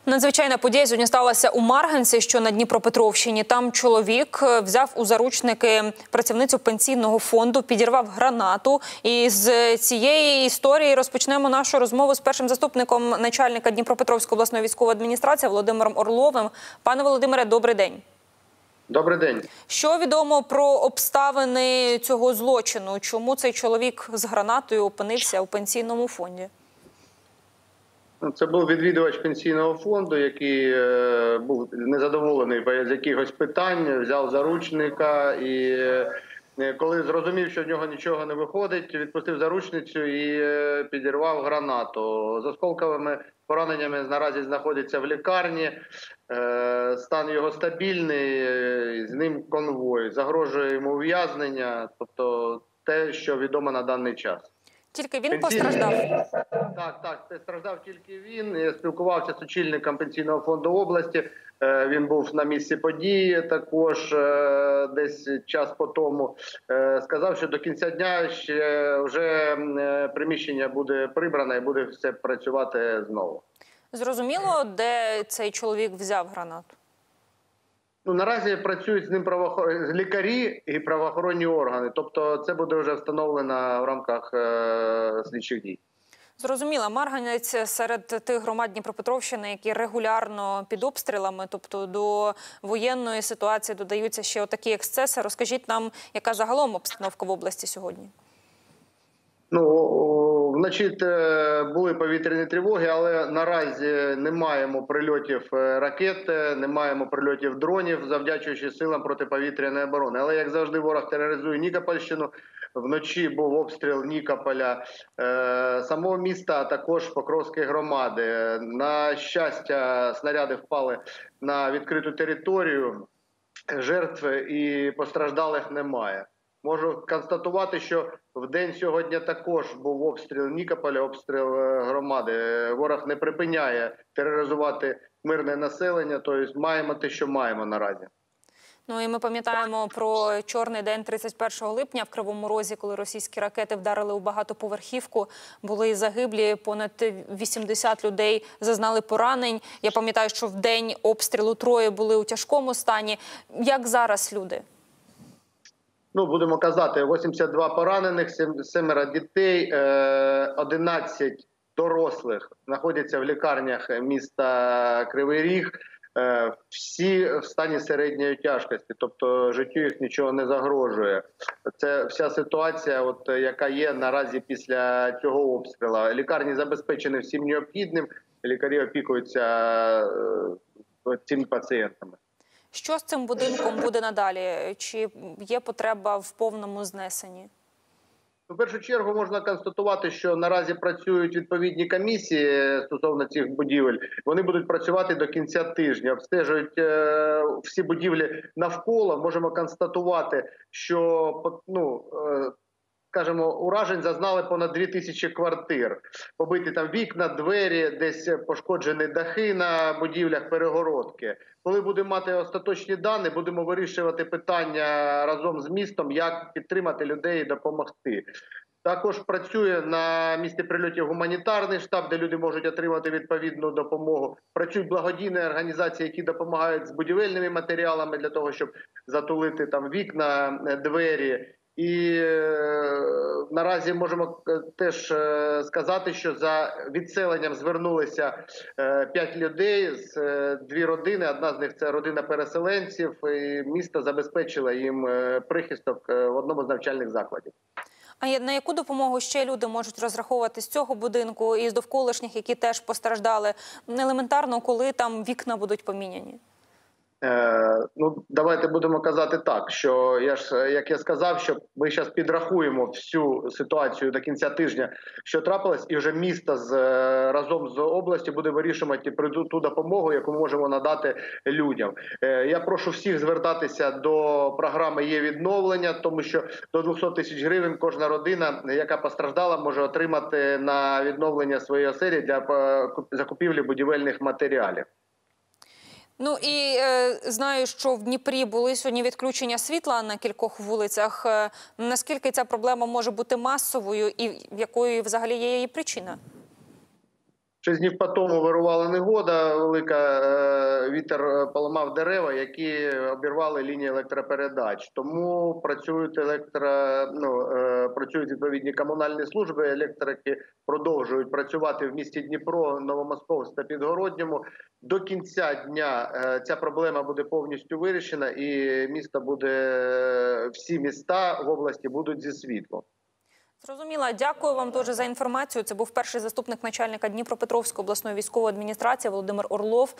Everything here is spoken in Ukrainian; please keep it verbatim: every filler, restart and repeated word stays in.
Надзвичайна подія сьогодні сталася у Марганці, що на Дніпропетровщині. Там чоловік взяв у заручники працівницю пенсійного фонду, підірвав гранату. І з цієї історії розпочнемо нашу розмову з першим заступником начальника Дніпропетровської обласної військової адміністрації Володимиром Орловим. Пане Володимире, добрий день. Добрий день. Що відомо про обставини цього злочину? Чому цей чоловік з гранатою опинився у пенсійному фонді? Це був відвідувач пенсійного фонду, який е, був незадоволений з якихось питань, взяв заручника і е, коли зрозумів, що в нього нічого не виходить, відпустив заручницю і е, підірвав гранату. З осколковими пораненнями наразі знаходиться в лікарні, е, стан його стабільний, е, з ним конвой, загрожує йому ув'язнення, тобто те, що відомо на даний час. Тільки він постраждав? Так, так, постраждав тільки він. Я спілкувався з очільником пенсійного фонду області. Він був на місці події також десь час по тому. Сказав, що до кінця дня ще вже приміщення буде прибране і буде все працювати знову. Зрозуміло, де цей чоловік взяв гранату? Ну, наразі працюють з ним правоохоронні лікарі і правоохоронні органи. Тобто це буде вже встановлено в рамках е слідчих дій. Зрозуміло. Марганець серед тих громад Дніпропетровщини, які регулярно під обстрілами, тобто до воєнної ситуації додаються ще отакі ексцеси. Розкажіть нам, яка загалом обстановка в області сьогодні? Ну, вночі були повітряні тривоги, але наразі не маємо прильотів ракет, не маємо прильотів дронів, завдячуючи силам протиповітряної оборони. Але, як завжди, ворог тероризує Нікопольщину. Вночі був обстріл Нікополя, е, самого міста, а також Покровської громади. На щастя, снаряди впали на відкриту територію, жертв і постраждалих немає. Можу констатувати, що в день сьогодні також був обстріл Нікополя, обстріл громади. Ворог не припиняє тероризувати мирне населення, тобто маємо те, що маємо наразі. Ну і ми пам'ятаємо про чорний день тридцять першого липня в Кривому Розі, коли російські ракети вдарили у багатоповерхівку, були загиблі, понад вісімдесят людей зазнали поранень. Я пам'ятаю, що в день обстрілу троє були у тяжкому стані. Як зараз люди? Ну, будемо казати, вісімдесят два поранених, семеро дітей, одинадцять дорослих знаходяться в лікарнях міста Кривий Ріг. Всі в стані середньої тяжкості, тобто життю їх нічого не загрожує. Це вся ситуація, от, яка є наразі після цього обстрілу. Лікарні забезпечені всім необхідним, лікарі опікуються е, цими пацієнтами. Що з цим будинком буде надалі? Чи є потреба в повному знесенні? В першу чергу можна констатувати, що наразі працюють відповідні комісії стосовно цих будівель. Вони будуть працювати до кінця тижня, обстежують е, всі будівлі навколо. Можемо констатувати, що, ну, е, скажімо, уражень зазнали понад дві тисячі квартир. Побиті там вікна, двері, десь пошкоджені дахи на будівлях, перегородки. Коли будемо мати остаточні дані, будемо вирішувати питання разом з містом, як підтримати людей і допомогти. Також працює на місці прильотів гуманітарний штаб, де люди можуть отримати відповідну допомогу. Працюють благодійні організації, які допомагають з будівельними матеріалами для того, щоб затулити там вікна, двері. І е, наразі можемо теж е, сказати, що за відселенням звернулися е, п'ять людей з е, дві родини. Одна з них – це родина переселенців, і місто забезпечило їм е, прихисток е, в одному з навчальних закладів. А на яку допомогу ще люди можуть розраховувати з цього будинку і з довколишніх, які теж постраждали? Елементарно, коли там вікна будуть поміняні? Е, ну, давайте будемо казати так, що я ж, як я сказав, що ми зараз підрахуємо всю ситуацію до кінця тижня, що трапилось, і вже місто з, разом з областю буде вирішувати ту допомогу, яку можемо надати людям. Е, я прошу всіх звертатися до програми «Є відновлення», тому що до двохсот тисяч гривень кожна родина, яка постраждала, може отримати на відновлення своєї оселі для закупівлі будівельних матеріалів. Ну і е, знаю, що в Дніпрі були сьогодні відключення світла на кількох вулицях. Е, наскільки ця проблема може бути масовою і якою взагалі є її причина? Шість днів по тому вирувала негода, велика, е, вітер поламав дерева, які обірвали лінії електропередач. Тому працюють електро, ну, е, працюють відповідні комунальні служби, електрики продовжують працювати в місті Дніпро, Новомосковськ та Підгородньому. До кінця дня е, ця проблема буде повністю вирішена і місто буде, всі міста в області будуть зі світлом. Зрозуміла. Дякую вам дуже за інформацію. Це був перший заступник начальника Дніпропетровської обласної військової адміністрації Володимир Орлов.